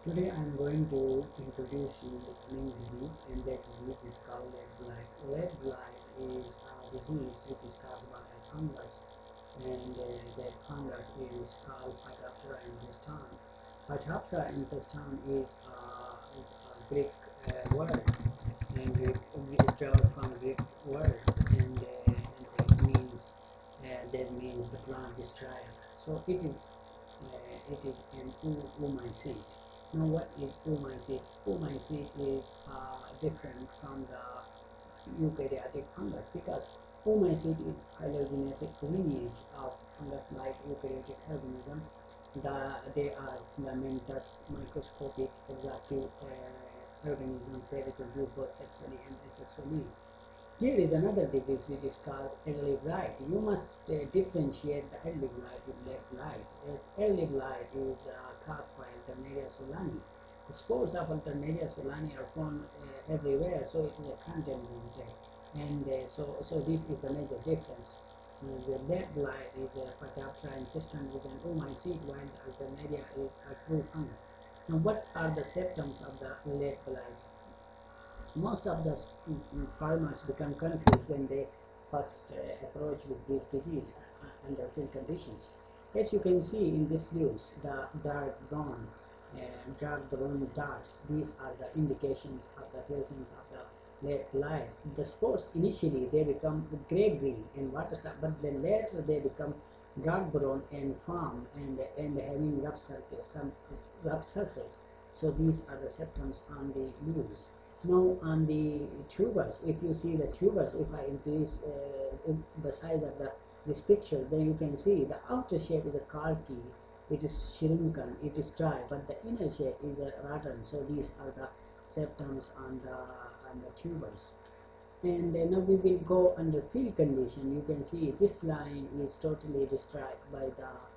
Today I am going to introduce you the main disease, and that disease is called lead blight. Lead blight is a disease which is caused by a fungus, and that fungus is called Phytophthora infestan. Phytophthora infestan is a Greek word, and it derived from Greek word, and that means the plant destroyer. So it is an oomycete. Now, what is oomycete? Oomycete is different from the eukaryotic fungus because oomycete is phylogenetic lineage of fungus like eukaryotic organism. They are filamentous, microscopic, extractive organisms that reproduce both sexually and asexually. Here is another disease which is called early blight. You must differentiate the early blight with late blight, as early blight is caused by Alternaria solani. The spores of Alternaria solani are found everywhere, so it is a contaminated, and so this is the major difference. The late blight is a Phytophthora infestan is an oomycete, while the Alternaria is a true fungus. Now, what are the symptoms of the late blight? Most of the farmers become confused when they first approach with this disease under field conditions. As you can see in this views, the dark brown dots, these are the indications of the presence of the late blight. The spores initially they become gray-green and water, but then later they become dark brown and firm and having rough surface. So these are the symptoms on the leaves. Now on the tubers, if you see the tubers, if I increase the size of this picture, then you can see the outer shape is a corky, it is shrunken, it is dry, but the inner shape is a rotten. So these are the symptoms on the tubers. And now we will go under field condition. You can see this line is totally described by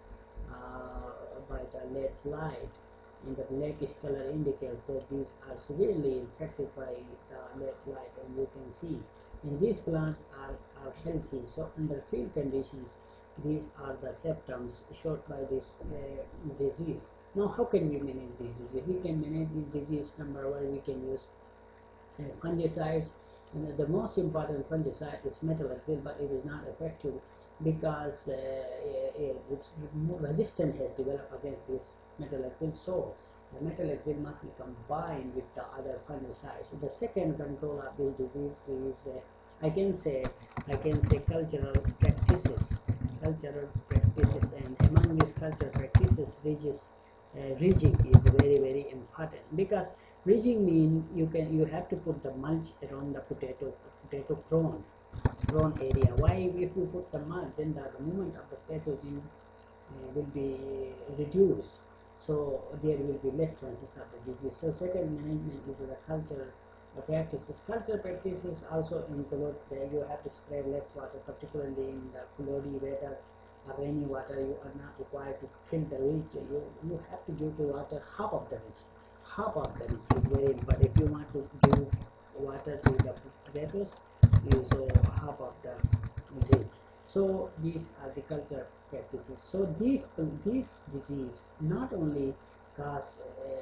the lead blight, and the blackish color indicates that these are severely infected by the lead blight, and you can see and these plants are healthy. So under field conditions, these are the symptoms showed by this disease. Now, how can we manage this disease? We can manage this disease. Number one, we can use fungicides, and the most important fungicide is metalaxyl, but it is not effective because its resistance has developed against this metalaxyl. So the metalaxyl must be combined with the other fungicides. The second control of this disease is I can say cultural practices, and among these cultural practices, ridging is very important, because ridging means you have to put the mulch around the potato grown area. Why? If you put the mulch, then the movement of the pathogens will be reduced, so there will be less chances of the disease. So second management is the cultural practices. Cultural practices also include that you have to spread less water, particularly in the cloudy weather or rainy water. You are not required to fill the ridge. You have to give to water half of the ridge. Half of the ridge is very important. If you want to give water to the potatoes, use half of the ridge. So these are the cultural practices. So these disease not only cause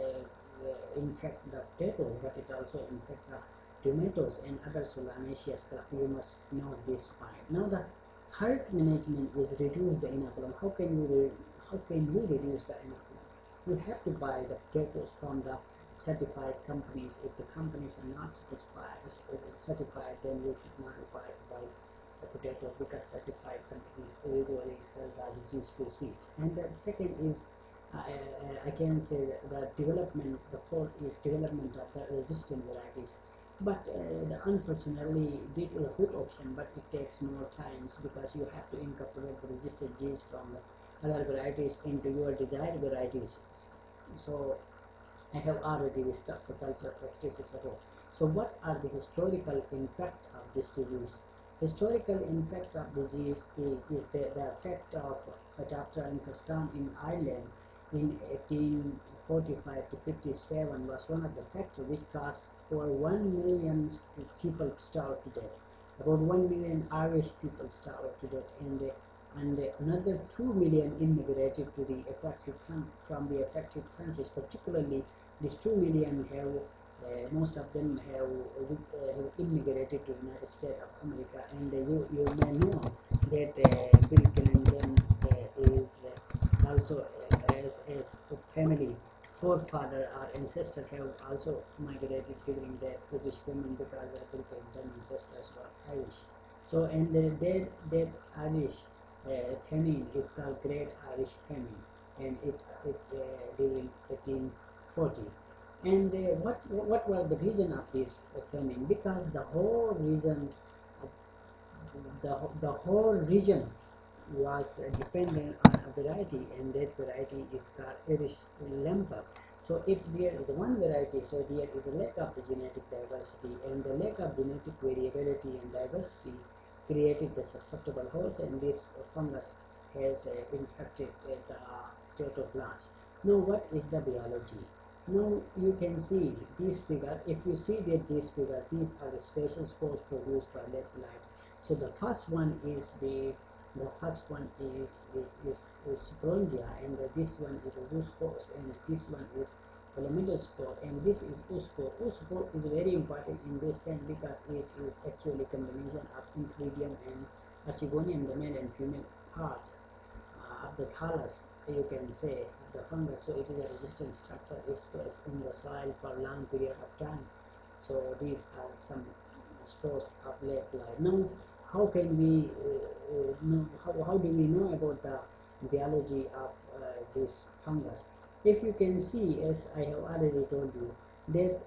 infect the potato, but it also infect the tomatoes and other solanaceous crops. You must know this point. Now the third management is reduce the inoculum. How can you reduce the inoculum? You have to buy the potatoes from the certified companies. If the companies are not certified, then you should not require to buy the potatoes, because certified companies usually sell the disease-free seeds. And the second is I can say that the fourth is development of the resistant varieties. But unfortunately, this is a good option, but it takes more time, because you have to incorporate the resistant genes from the other varieties into your desired varieties. So I have already discussed the cultural practices at all. So what are the historical impact of this disease? Historical impact of disease is the effect of Phytophthora infestan in Ireland in 1845 to 57 was one of the factors which caused over 1 million people starved to death. About 1 million Irish people starved to death, and another 2 million immigrated to from the affected countries, particularly These 2 million have most of them have immigrated to United States of America, and you may know that Bill Clinton is also as a family forefather or ancestor have also migrated during the British famine, because Bill Clinton ancestors were Irish. So, and that Irish famine is called Great Irish Famine, and it during 1840. And what was the reason of this famine? Because the whole regions, the whole region was dependent on a variety, and that variety is called Irish Lamper. So if there is one variety, so there is a lack of the genetic diversity, and the lack of genetic variability and diversity created the susceptible host, and this fungus has infected the statoblast. Now what is the biology? Now you can see this figure. If you see that this figure, these are the special spores produced by lead blight. So the first one is Sporongia, and this one is a zoospores, and this one is Chlamydospore, and this is oospore. Oospore is very important in this sense because it is actually a combination of Enthlydium and Archegonium, the male and female part of the thallus, you can say, of the fungus. So it is a resistant structure. It stays in the soil for a long period of time. So these are some spores of lead blight. Now, how can we know? How do we know about the biology of this fungus? If you can see, as I have already told you, that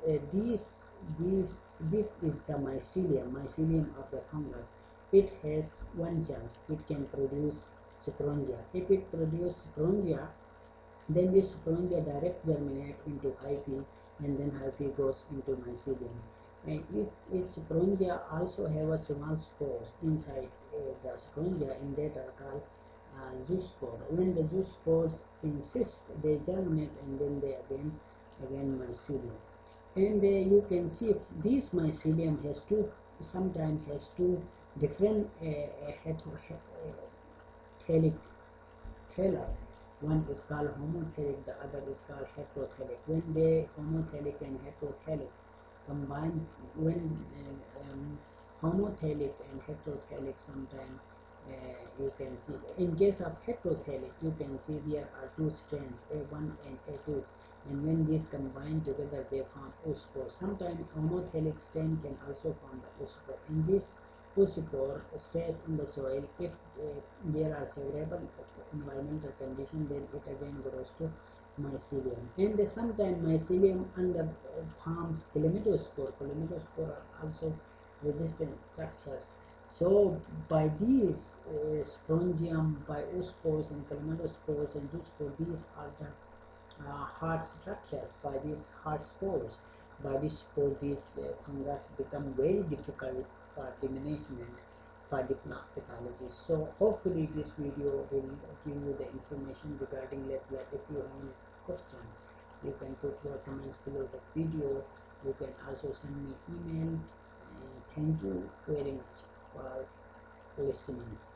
this is the mycelium of the fungus. It has one chance. It can produce sporongia. If it produces sporongia, then this sporongia direct germinate into hyphae, and then hyphae goes into mycelium. And its sporongia also have a small spores inside the sporongia, and that are called zoospore. When the zoospores insist, they germinate, and then they again mycelium. And you can see if this mycelium has sometimes has two different helix. One is called homothelic, the other is called heterothelic. When they homothelic and heterothelic combine, when homothelic and heterothelic, sometimes you can see, in case of heterothelic, you can see there are two strands, A1 and A2, and when these combine together, they form oospore. Sometimes homothelic strain can also form the oospore, and this oospore stays in the soil. If there are favorable environmental conditions, then it again grows to mycelium. And sometimes mycelium under forms chlamydospore. Chlamydospore are also resistant structures. So by these sporongium, by oospores and chlamydospores and zoospore, these are the hard structures. By these hard spores, by this spore, these fungus become very difficult for diminishment for the plant pathology. So hopefully this video will give you the information regarding lead blight. If you have any question, you can put your comments below the video. You can also send me email. And thank you very much for listening.